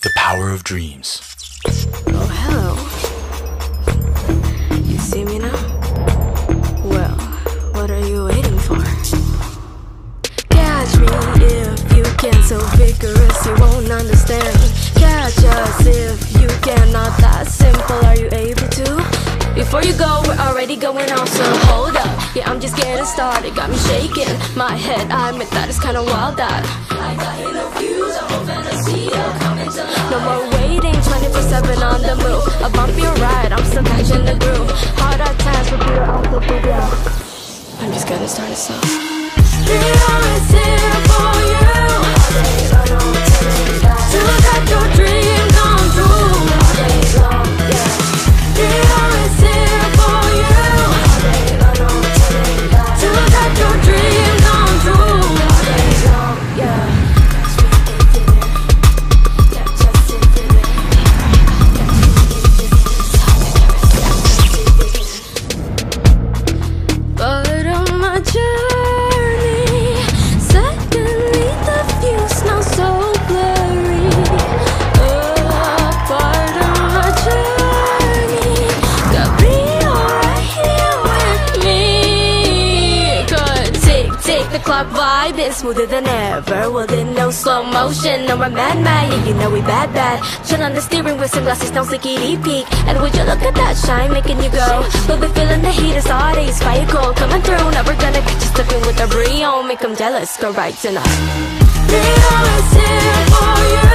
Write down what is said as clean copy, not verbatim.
The power of dreams. Oh, hello. You see me now? Well, what are you waiting for? Catch me if you can, so vigorous you won't understand. Catch us if you cannot, that simple, are you able to? Before you go, we're already going off, so hold up. Yeah, I'm just getting started, got me shaking my head, I admit that it's kinda wild that I got no views, a whole fantasy coming to life. No more waiting, 24/7 on the move. A bumpy ride, I'm still catching the groove. Hard at times, but Brio, I'm so big, yeah. I'm just getting started, so Brio is here for you. To let your dream come true. Brio is here for you. To let your dream come true. Yeah. Part of my journey, suddenly the view smells so blurry. Part of my journey, got Brio right here with me. Good, tick the clock vibing smoother than ever. Well then no slow motion, no more mad, yeah you know we bad. Chill on the steering with sunglasses, don't sticky peek. And would you look at that shine making you go? We'll be feeling the heat, it's all days, fire cold coming through. Now we're gonna catch you slipping with a Brio, make them jealous, go right tonight. Brio is here for you.